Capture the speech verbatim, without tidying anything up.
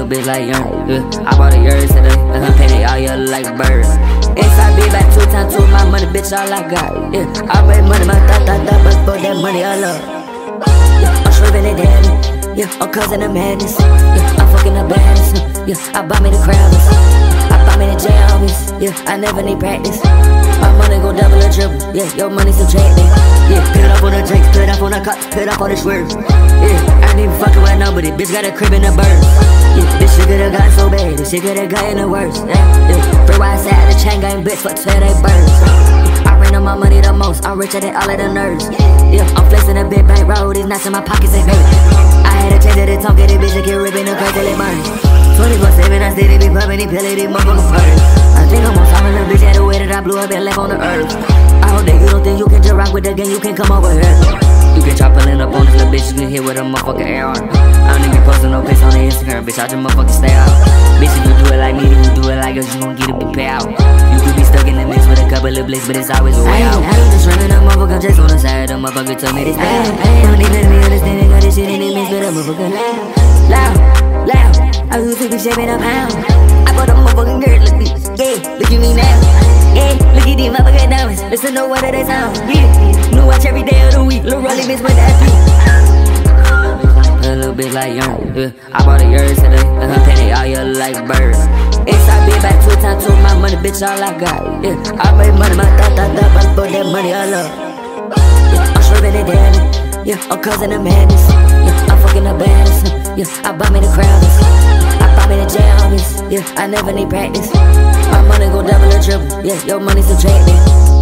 little bitch like young. Yeah, I bought a yours today, and her penny all yellow like birds. Inside be back two times two, my money, bitch, all I got. Yeah, I made money, my thought, thought, thought, but for that money I love. Yeah, I'm swerving it daddy. Yeah, I'm causing the madness. Yeah, I'm fucking the baddest. Yeah, I buy me the crowders. I buy me the J homies. Yeah, I never need practice. My money go double or triple. Yeah, your money subtracting. Yeah, put it up on the drinks, put it up on the cops, put it up on the swerves. Yeah, I ain't even fucking with nobody. Bitch got a crib in the bird. Yeah, this shit could've got so bad. This shit could've got in the worst. Yeah, yeah. Free wide side, the chain gang bitch, fuck twelve they birds. Yeah, I ran on my money the most. I'm richer than all of the nerds. Yeah, I'm flexing a big bank roll. These nuts in my pockets, they hurt. I had a change of the tongue, get it bitch, they keep ripping the crack till it burns. twenty-four seven, I steady be pumping, these pills, these motherfuckers purrs. I think I'm on top of the bitch, had the way that I blew up and left on the earth. I hope that you don't think you can just rock with the gang, you can come over here. You can try pulling up on this little bitch, you can hit with a motherfucking A R. I don't even posting no pics on the Instagram, bitch, I just motherfucking stay out. Bitch, if you do it like me, then you do it like us, you gon' get a big payout. You could be stuck in the mix with a couple of blicks, but it's always a way out. I ain't just running a motherfucker just on the side, the motherfucker told me this bad. Don't need let me understand it, got this shit in the mix with a motherfucker loud. Loud, loud, I used to be shaving a pound. I bought a motherfucking girl, look at this, yeah, look at me now. Yeah, look at these motherfucking diamonds, listen to what they sound. Yeah, new watch every day of the week, Lil' Rolly bitch with that beat. A little bitch like young, yeah, I bought a yours today, and her penny all yellow like birds. Inside be back two times two, my money, bitch, all I got. Yeah, I made money, my thought, thought, thought, but for that money I love. Yeah, I'm swerving it daddy. Yeah, I'm causing the madness. Yeah, I'm fucking the baddest. Yeah, I buy me the crowders. I buy me the J homies. Yeah, I never need practice. My money go double or triple. Yeah, your money subtracting.